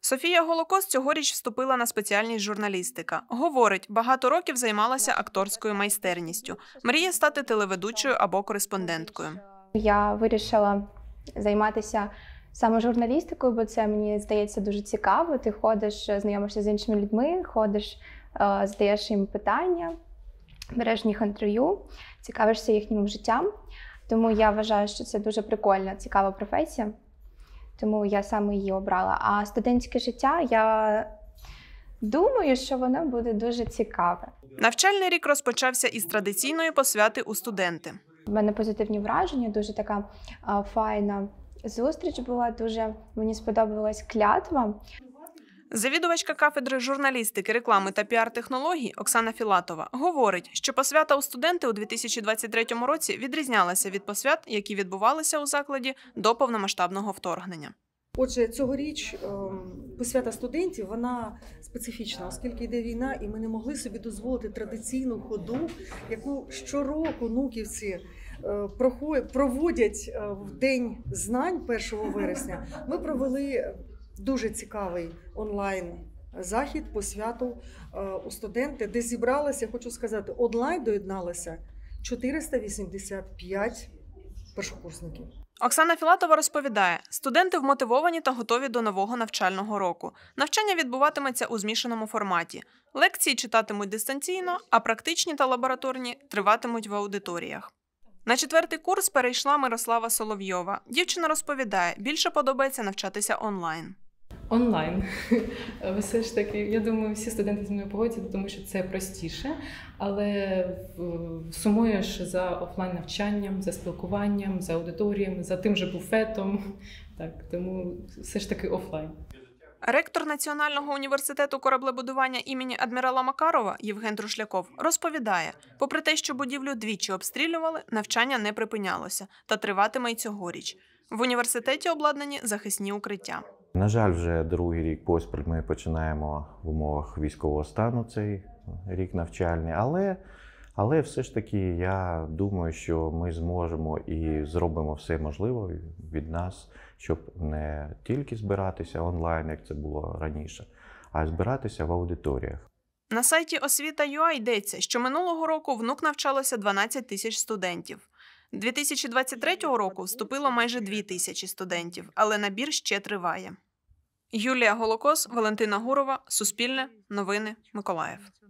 Софія Голокос цьогоріч вступила на спеціальність журналістика. Говорить, багато років займалася акторською майстерністю. Мріє стати телеведучою або кореспонденткою. Я вирішила займатися саме журналістикою, бо це, мені здається, дуже цікаво. Ти ходиш, знайомишся з іншими людьми, ходиш, задаєш їм питання, береш в них інтерв'ю, цікавишся їхнім життям. Тому я вважаю, що це дуже прикольна, цікава професія. Тому я саме її обрала. А студентське життя, я думаю, що воно буде дуже цікаве. Навчальний рік розпочався із традиційної посвяти у студенти. У мене позитивні враження, дуже така файна зустріч була, дуже мені сподобалась клятва. Завідувачка кафедри журналістики, реклами та піар-технологій Оксана Філатова говорить, що посвята у студенти у 2023 році відрізнялася від посвят, які відбувалися у закладі до повномасштабного вторгнення. Отже, цьогоріч посвята студентів, вона специфічна, оскільки йде війна, і ми не могли собі дозволити традиційну ходу, яку щороку нуківці проводять в День знань 1 вересня. Ми провели дуже цікавий онлайн-захід посвяту у студенти, де зібралося, хочу сказати, онлайн доєдналося 485 першокурсників. Оксана Філатова розповідає, студенти вмотивовані та готові до нового навчального року. Навчання відбуватиметься у змішаному форматі. Лекції читатимуть дистанційно, а практичні та лабораторні триватимуть в аудиторіях. На 4-й курс перейшла Мирослава Соловйова. Дівчина розповідає, більше подобається навчатися онлайн. Онлайн. Все ж таки, я думаю, всі студенти зі мною погодяться, тому що це простіше, але сумуєш за офлайн-навчанням, за спілкуванням, за аудиторієм, за тим же буфетом. Так, тому все ж таки офлайн. Ректор Національного університету кораблебудування імені адмірала Макарова Євген Трушляков розповідає, попри те, що будівлю двічі обстрілювали, навчання не припинялося та триватиме й цьогоріч. В університеті обладнані захисні укриття. На жаль, вже другий рік поспіль ми починаємо в умовах військового стану цей рік навчальний, але все ж таки я думаю, що ми зможемо і зробимо все можливе від нас, щоб не тільки збиратися онлайн, як це було раніше, а й збиратися в аудиторіях. На сайті освіта.ua йдеться, що минулого року в НУК навчалося 12 тисяч студентів. 2023 року вступило майже 2 тисячі студентів, але набір ще триває. Юлія Голокос, Валентина Гурова, Суспільне, Новини, Миколаїв.